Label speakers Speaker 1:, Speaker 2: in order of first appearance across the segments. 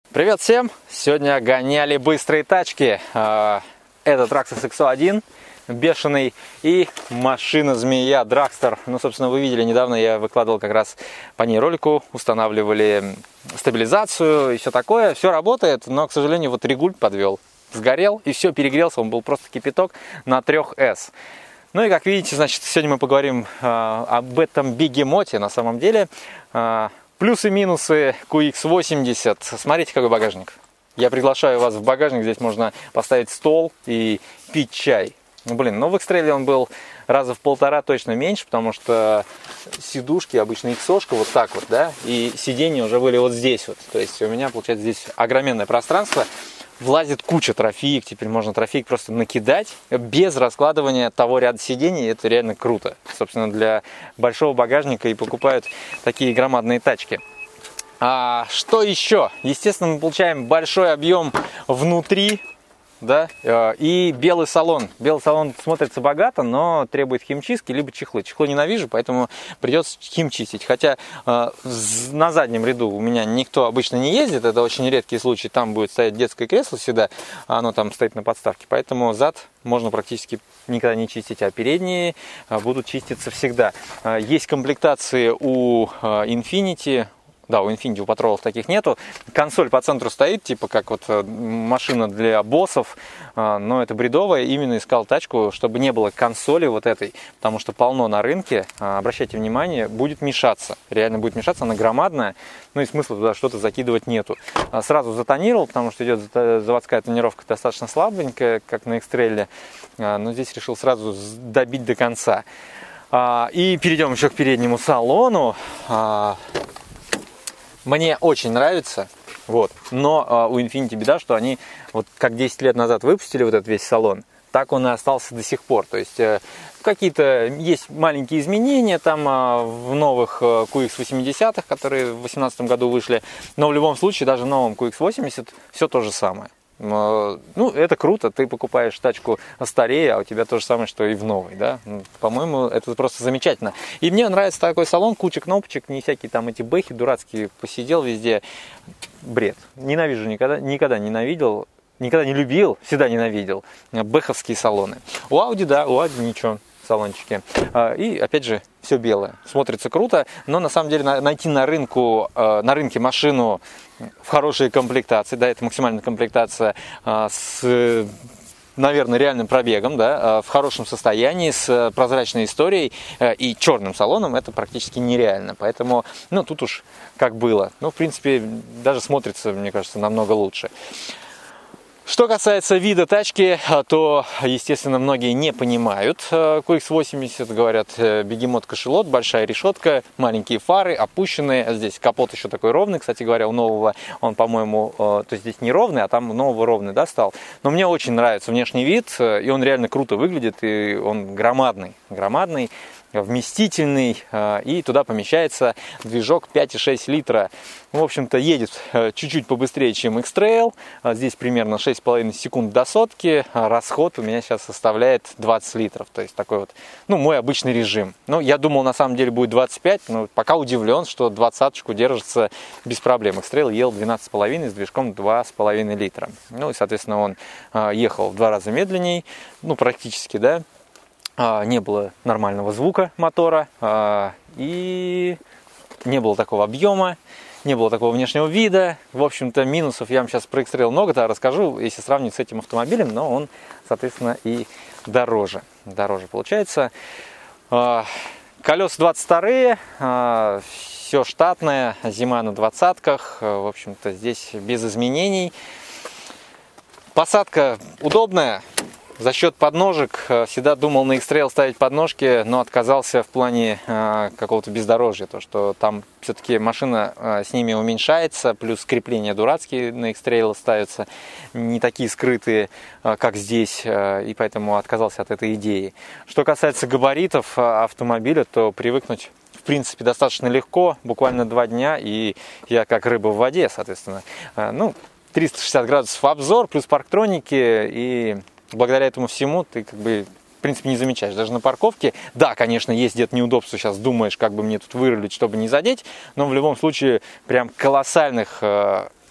Speaker 1: Привет всем! Сегодня гоняли быстрые тачки. Это Traxxas XO1 бешеный и машина-змея Dragster. Ну, собственно, вы видели, недавно я выкладывал как раз по ней ролику, устанавливали стабилизацию и все такое. Все работает, но, к сожалению, вот регуль подвел. Сгорел и все, перегрелся, он был просто кипяток на 3S. Ну и как видите, значит, сегодня мы поговорим об этом бегемоте на самом деле. Плюсы и минусы QX80. Смотрите, какой багажник. Я приглашаю вас в багажник. Здесь можно поставить стол и пить чай. Ну, блин, но в X-Trail он был раза в полтора точно меньше, потому что сидушки, обычно иксошка, вот так вот, да, и сиденья уже были вот здесь вот. То есть у меня, получается, здесь огроменное пространство. Влазит куча трофеек, теперь можно трофеек просто накидать без раскладывания того ряда сидений, это реально круто. Собственно, для большого багажника и покупают такие громадные тачки. А что еще? Естественно, мы получаем большой объем внутри, да, и белый салон. Белый салон смотрится богато, но требует химчистки, либо чехлы. Чехлы ненавижу, поэтому придется химчистить. Хотя на заднем ряду у меня никто обычно не ездит, это очень редкий случай. Там будет стоять детское кресло всегда, оно там стоит на подставке, поэтому зад можно практически никогда не чистить, а передние будут чиститься всегда. Есть комплектации у Infiniti. Да, у Infiniti, у Patrol таких нету. Консоль по центру стоит, типа как вот машина для боссов, но это бредовая. Именно искал тачку, чтобы не было консоли вот этой, потому что полно на рынке. Обращайте внимание, будет мешаться. Реально будет мешаться, она громадная, ну и смысла туда что-то закидывать нету. Сразу затонировал, потому что идет заводская тонировка достаточно слабенькая, как на X-Trail, но здесь решил сразу добить до конца. И перейдем еще к переднему салону. Мне очень нравится, вот. Но у Infiniti беда, что они вот как 10 лет назад выпустили вот этот весь салон, так он и остался до сих пор. То есть какие-то есть маленькие изменения там в новых QX80, которые в 2018 году вышли, но в любом случае даже в новом QX80 все то же самое. Ну, это круто, ты покупаешь тачку старее, а у тебя то же самое, что и в новой, да? По-моему, это просто замечательно. И мне нравится такой салон, куча кнопочек, не всякие там эти бэхи дурацкие, посидел везде. Бред. Ненавижу никогда ненавидел, никогда не любил, всегда ненавидел бэховские салоны. У Audi, да, у Audi ничего. Салончики. И опять же все белое, смотрится круто, но на самом деле найти на рынке машину в хорошей комплектации, да, это максимальная комплектация с, наверное, реальным пробегом, да, в хорошем состоянии, с прозрачной историей и черным салоном, это практически нереально, поэтому, ну, тут уж как было, ну, в принципе, даже смотрится, мне кажется, намного лучше. Что касается вида тачки, то, естественно, многие не понимают QX80, говорят, бегемот-кашелот, большая решетка, маленькие фары, опущенные, здесь капот еще такой ровный, кстати говоря, у нового он, по-моему, то есть здесь не ровный, а там у нового ровный, да, стал. Но мне очень нравится внешний вид, и он реально круто выглядит, и он громадный, вместительный, и туда помещается движок 5,6 литра. В общем-то, едет чуть-чуть побыстрее, чем X-Trail. Здесь примерно 6,5 секунд до сотки. Расход у меня сейчас составляет 20 литров. То есть такой вот, ну, мой обычный режим. Ну, я думал, на самом деле будет 25, но пока удивлен, что 20-очку держится без проблем. X-Trail ел 12,5 с движком 2,5 литра. Ну, и, соответственно, он ехал в 2 раза медленней, ну, практически, да. Не было нормального звука мотора, и не было такого объема, не было такого внешнего вида. В общем-то, минусов я вам сейчас про X-Trail много-то расскажу, если сравнить с этим автомобилем, но он, соответственно, и дороже получается. Колеса 22-е, все штатное, зима на 20-ках, в общем-то, здесь без изменений. Посадка удобная. За счет подножек всегда думал на X-Trail ставить подножки, но отказался в плане какого-то бездорожья. То, что там все-таки машина с ними уменьшается, плюс крепления дурацкие на X-Trail ставятся, не такие скрытые, как здесь, и поэтому отказался от этой идеи. Что касается габаритов автомобиля, то привыкнуть в принципе достаточно легко, буквально 2 дня, и я как рыба в воде, соответственно. Ну, 360 градусов обзор, плюс парктроники, и благодаря этому всему ты как бы в принципе не замечаешь. Даже на парковке, да, конечно, есть где-то неудобства, сейчас думаешь, как бы мне тут вырулить, чтобы не задеть, но в любом случае прям колоссальных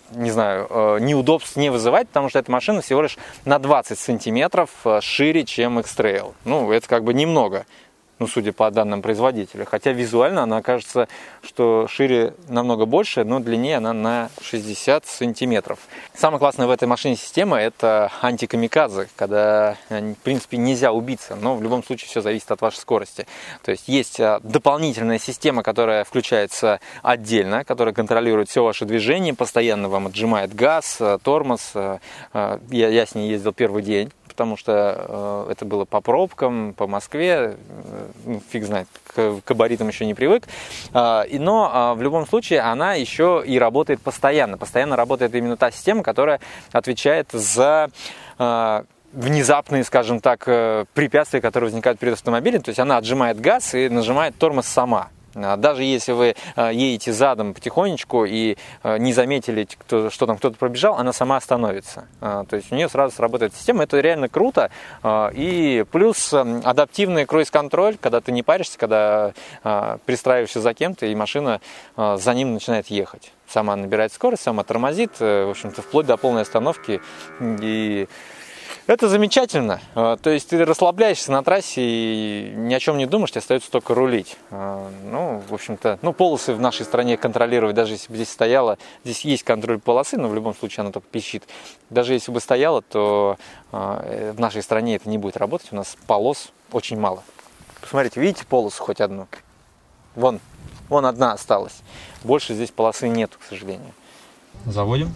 Speaker 1: не знаю, неудобств не вызывает, потому что эта машина всего лишь на 20 сантиметров шире, чем X-Trail. Ну, это как бы немного. Ну, судя по данным производителя. Хотя визуально она кажется, что шире намного больше, но длиннее она на 60 сантиметров. Самое классное в этой машине система — это антикамикадзе, когда, в принципе, нельзя убиться, но в любом случае все зависит от вашей скорости. То есть есть дополнительная система, которая включается отдельно, которая контролирует все ваше движение, постоянно вам отжимает газ, тормоз. Я с ней ездил первый день, потому что это было по пробкам, по Москве, ну, фиг знает, к габаритам еще не привык. Но в любом случае она еще и работает постоянно. Постоянно работает именно та система, которая отвечает за внезапные, скажем так, препятствия, которые возникают перед автомобилем. То есть она отжимает газ и нажимает тормоз сама. Даже если вы едете задом потихонечку и не заметили, что там кто-то пробежал, она сама остановится. То есть у нее сразу сработает система. Это реально круто. И плюс адаптивный круиз-контроль, когда ты не паришься, когда пристраиваешься за кем-то, и машина за ним начинает ехать. Сама набирает скорость, сама тормозит, в общем-то, вплоть до полной остановки. И это замечательно. То есть ты расслабляешься на трассе и ни о чем не думаешь, тебе остается только рулить. Ну, в общем-то, полосы в нашей стране контролировать, даже если бы здесь стояло, здесь есть контроль полосы, но в любом случае она только пищит. Даже если бы стояло, то в нашей стране это не будет работать, у нас полос очень мало. Посмотрите, видите полосу хоть одну? Вон одна осталась. Больше здесь полосы нету, к сожалению. Заводим.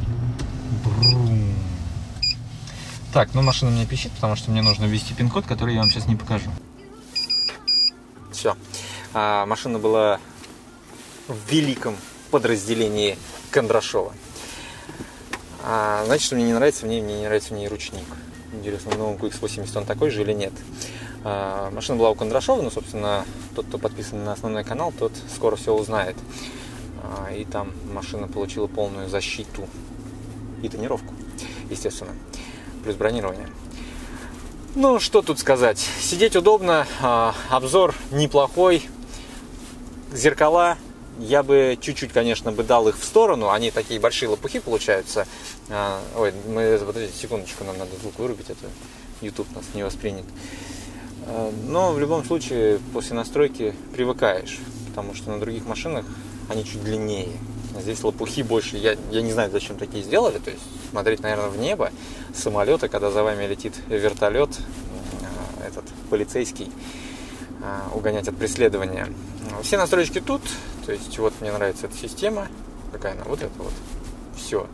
Speaker 1: Так, машина мне пищит, потому что мне нужно ввести пин-код, который я вам сейчас не покажу. Все. Машина была в великом подразделении Кондрашова. Знаете, что мне не нравится в ней? Мне не нравится в ней ручник. Интересно, в новом QX80 он такой же или нет? Машина была у Кондрашова, но, собственно, тот, кто подписан на основной канал, тот скоро все узнает. И там машина получила полную защиту и тонировку, естественно. Плюс бронирование. Ну, что тут сказать. Сидеть удобно, обзор неплохой. Зеркала я бы чуть-чуть, конечно, дал их в сторону. Они такие большие лопухи получаются. Подождите секундочку, нам надо звук вырубить, это YouTube нас не воспринят. Но в любом случае после настройки привыкаешь, потому что на других машинах они чуть длиннее. Здесь лопухи больше, я не знаю, зачем такие сделали, то есть смотреть, наверное, в небо с самолета, когда за вами летит вертолет, этот полицейский, угонять от преследования. Все настройки тут, то есть вот мне нравится эта система, какая она, вот это вот, все,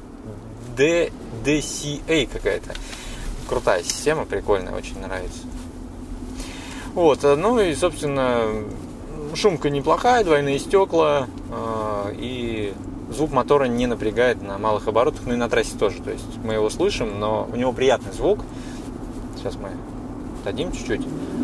Speaker 1: DCA какая-то, крутая система, прикольная, очень нравится. Вот, и, собственно, шумка неплохая, двойные стекла, и звук мотора не напрягает на малых оборотах, и на трассе тоже. То есть мы его слышим, но у него приятный звук. Сейчас мы дадим чуть-чуть.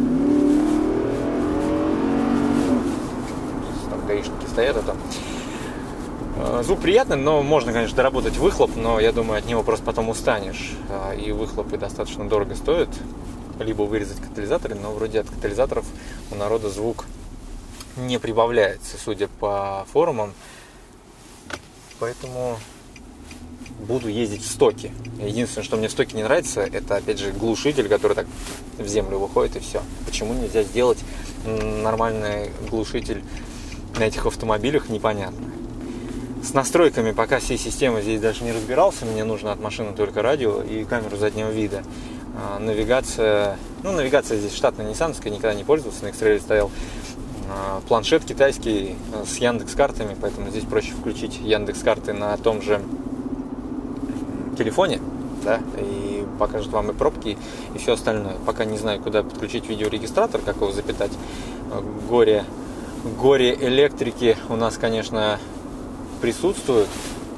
Speaker 1: Там гаишники стоят, звук приятный, но можно, конечно, доработать выхлоп, но я думаю, от него просто потом устанешь. И выхлопы достаточно дорого стоят. Либо вырезать катализаторы, но вроде от катализаторов у народа звук не прибавляется, судя по форумам. Поэтому буду ездить в стоке. Единственное, что мне в стоке не нравится, это, опять же, глушитель, который так в землю выходит, и все. Почему нельзя сделать нормальный глушитель на этих автомобилях, непонятно. С настройками пока всей системы здесь даже не разбирался. Мне нужно от машины только радио и камеру заднего вида. Навигация здесь штатная ниссановская, никогда не пользовался, на X-Trail стоял. Планшет китайский с Яндекс.Картами, поэтому здесь проще включить Яндекс.Карты на том же телефоне, да, и покажет вам и пробки, и все остальное. Пока не знаю, куда подключить видеорегистратор, как его запитать. Горе электрики у нас, конечно, присутствует.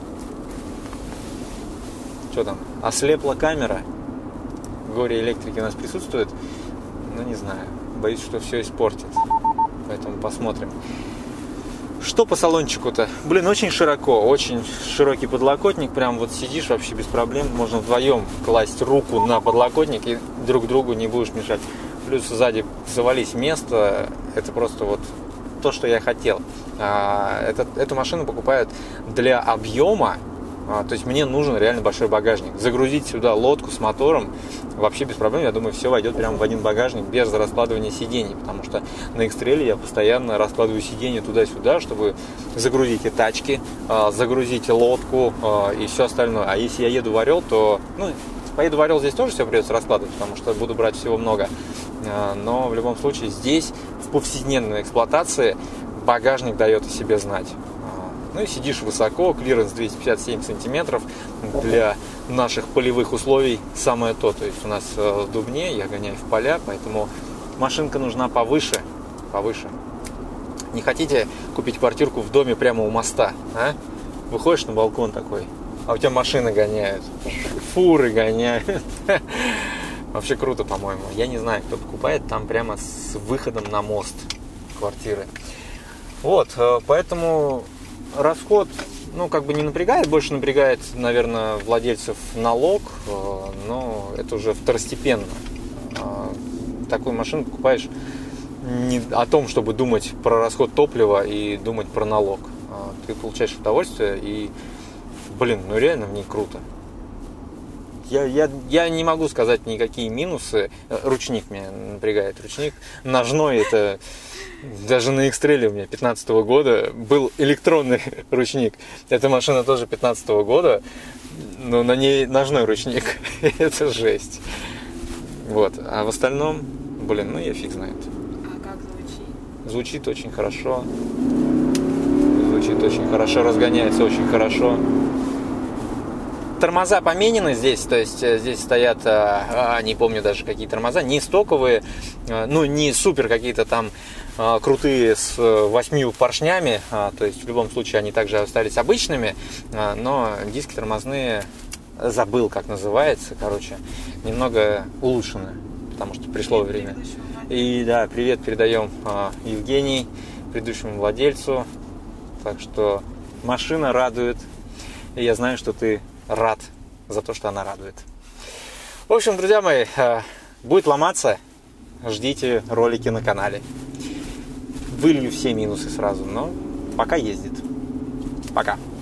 Speaker 1: Что там? Ослепла камера. Горе электрики у нас присутствует. Но не знаю. Боюсь, что все испортит. Поэтому посмотрим. Что по салончику-то? Очень широко, очень широкий подлокотник. Прям вот сидишь вообще без проблем. Можно вдвоем класть руку на подлокотник и друг другу не будешь мешать. Плюс сзади завались место. Это просто вот то, что я хотел. Эту машину покупают для объема То есть мне нужен реально большой багажник. Загрузить сюда лодку с мотором вообще без проблем. Я думаю, все войдет прямо в один багажник без раскладывания сидений. Потому что на X-Trail я постоянно раскладываю сиденья туда-сюда, чтобы загрузить и тачки, загрузить лодку и все остальное. А если я еду в Орел, то... поеду в Орел, здесь тоже все придется раскладывать, потому что буду брать всего много. Но в любом случае здесь в повседневной эксплуатации багажник дает о себе знать. Ну и сидишь высоко, клиренс 257 сантиметров для наших полевых условий самое то. То есть у нас в Дубне, я гоняю в поля, поэтому машинка нужна повыше. Не хотите купить квартирку в доме прямо у моста? Выходишь на балкон такой, а у тебя машины гоняют, фуры гоняют. Вообще круто, по-моему. Я не знаю, кто покупает там прямо с выходом на мост квартиры. Вот, поэтому расход, не напрягает, больше напрягает, наверное, владельцев налог, но это уже второстепенно. Такую машину покупаешь не о том, чтобы думать про расход топлива и думать про налог. Ты получаешь удовольствие и, реально в ней круто. Я не могу сказать никакие минусы. Ручник меня напрягает. Ручник ножной, это даже на X-Trail у меня 2015 года был электронный ручник. Эта машина тоже 2015 года, но на ней ножной ручник. Это жесть. Вот. А в остальном, я фиг знает.
Speaker 2: А как звучит?
Speaker 1: Звучит очень хорошо. Разгоняется очень хорошо. Тормоза поменены здесь, то есть здесь стоят, не помню даже какие тормоза, не стоковые, не супер какие-то там крутые с 8 поршнями, то есть в любом случае они также остались обычными, но диски тормозные, забыл как называется, немного улучшены, потому что пришло время. И да, привет передаем Евгении, предыдущему владельцу, так что машина радует, и я знаю, что ты рад за то, что она радует. В общем, друзья мои, будет ломаться, ждите ролики на канале. Вылью все минусы сразу, но пока ездит. Пока.